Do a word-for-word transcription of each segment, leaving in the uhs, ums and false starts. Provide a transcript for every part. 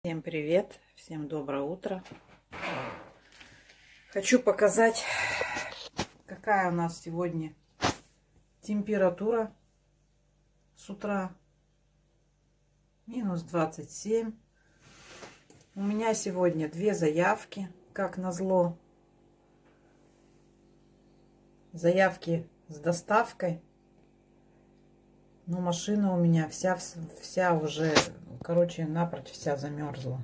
Всем привет, всем доброе утро. Хочу показать, какая у нас сегодня температура с утра. Минус двадцать семь. У меня сегодня две заявки, как назло. Заявки с доставкой. Но машина у меня вся, вся уже, короче, напрочь вся замерзла.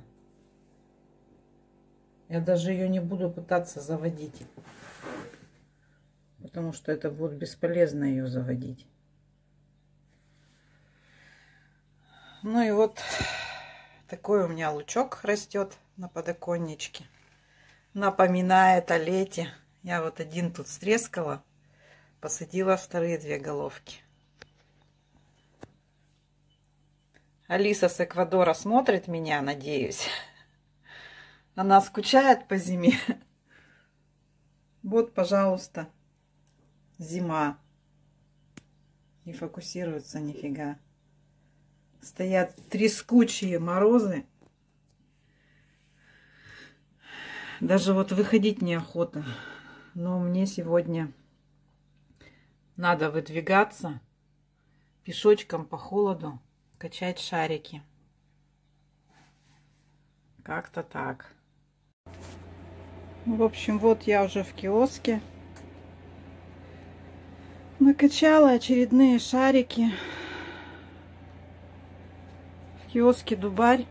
Я даже ее не буду пытаться заводить. Потому что это будет бесполезно ее заводить. Ну и вот такой у меня лучок растет на подоконничке. Напоминает о лете. Я вот один тут стрескала, посадила вторые две головки. Алиса с Эквадора смотрит меня, надеюсь. Она скучает по зиме. Вот, пожалуйста, зима. Не фокусируется нифига. Стоят трескучие морозы. Даже вот выходить неохота. Но мне сегодня надо выдвигаться пешочком по холоду. Качать шарики. Как-то так. В общем, вот я уже в киоске. Накачала очередные шарики. В киоске Дубарь.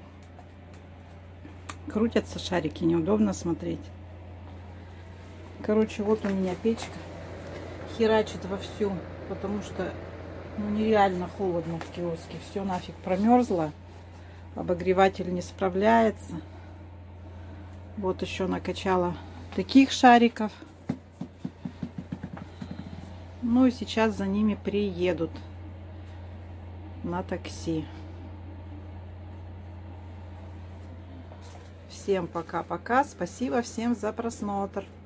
Крутятся шарики, неудобно смотреть. Короче, вот у меня печка. Херачит вовсю, потому что ну, нереально холодно в киоске. Все нафиг промерзло. Обогреватель не справляется. Вот еще накачала таких шариков. Ну и сейчас за ними приедут на такси. Всем пока-пока. Спасибо всем за просмотр.